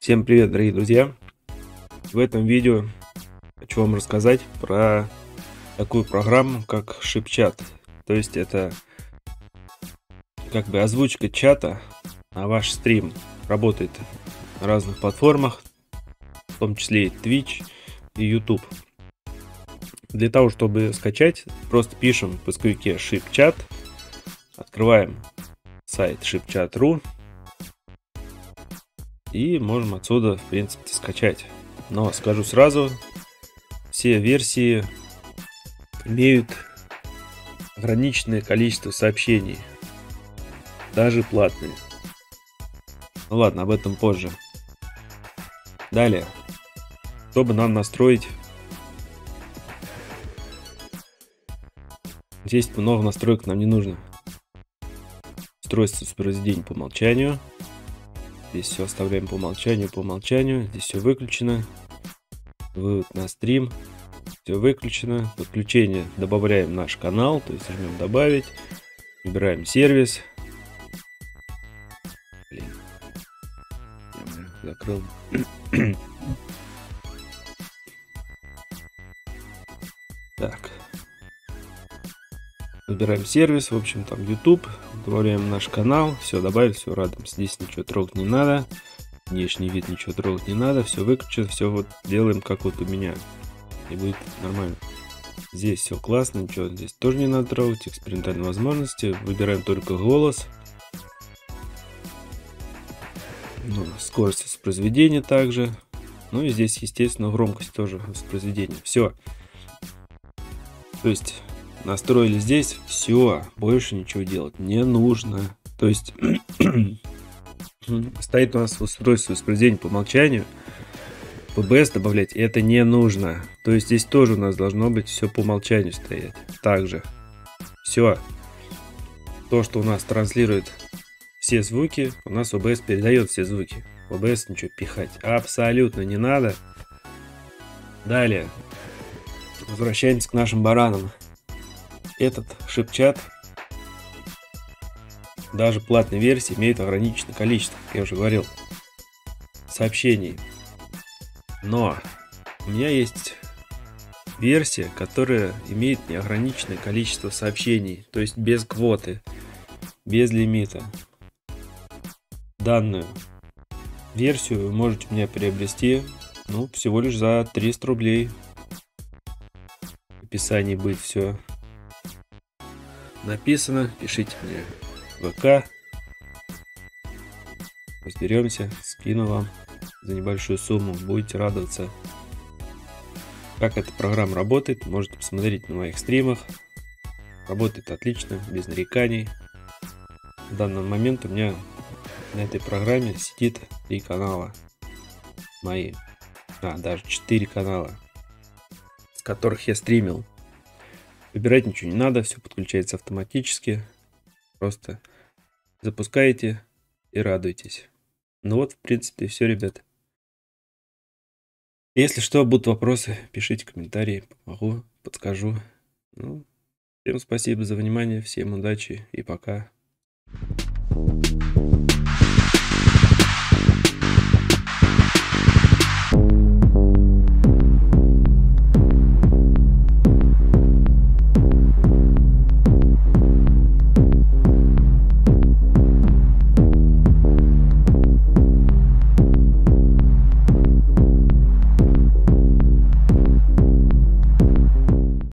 Всем привет, дорогие друзья! В этом видео хочу вам рассказать про такую программу, как ShipChat. То есть это как бы озвучка чата на ваш стрим. Работает на разных платформах, в том числе и Twitch и YouTube. Для того, чтобы скачать, просто пишем в поисковике ShipChat, открываем сайт shipchat.ru и можем отсюда, в принципе, скачать. Но скажу сразу, все версии имеют ограниченное количество сообщений, даже платные. Ну ладно, об этом позже. Далее, чтобы нам настроить, здесь много настроек нам не нужно. Устройство воспроизведения по умолчанию. Здесь все оставляем по умолчанию. Здесь все выключено. Вывод на стрим. Все выключено. Подключение добавляем наш канал. То есть жмем добавить. Выбираем сервис. Блин. Я закрыл. Так. Выбираем сервис. В общем, там YouTube. Добавляем наш канал. Все, добавили, все, радуемся. Здесь ничего трогать не надо. Внешний вид ничего трогать не надо. Все выключено. Все вот делаем, как вот у меня. И будет нормально. Здесь все классно. Ничего здесь тоже не надо трогать. Экспериментальные возможности. Выбираем только голос. Ну, скорость воспроизведения также. Ну и здесь, естественно, громкость тоже воспроизведения. Все. То есть настроили здесь, все, больше ничего делать не нужно. То есть стоит у нас устройство воспроизведения по умолчанию, PBS добавлять это не нужно. То есть здесь тоже у нас должно быть все по умолчанию стоять. Также все, то, что у нас транслирует все звуки, у нас OBS передает все звуки. OBS ничего пихать абсолютно не надо. Далее возвращаемся к нашим баранам. Этот ShipChat, даже платной версии, имеет ограниченное количество, как я уже говорил, сообщений. Но у меня есть версия, которая имеет неограниченное количество сообщений, то есть без квоты, без лимита. Данную версию вы можете у меня приобрести, ну, всего лишь за 300 рублей. В описании будет все написано, пишите мне в ВК, разберемся, скину вам за небольшую сумму, будете радоваться. Как эта программа работает, можете посмотреть на моих стримах. Работает отлично, без нареканий. В данный момент у меня на этой программе сидит 3 канала мои, даже 4 канала, с которых я стримил. Выбирать ничего не надо, все подключается автоматически. Просто запускаете и радуйтесь. Ну вот, в принципе, все, ребят. Если что, будут вопросы, пишите комментарии, помогу, подскажу. Ну, всем спасибо за внимание, всем удачи и пока.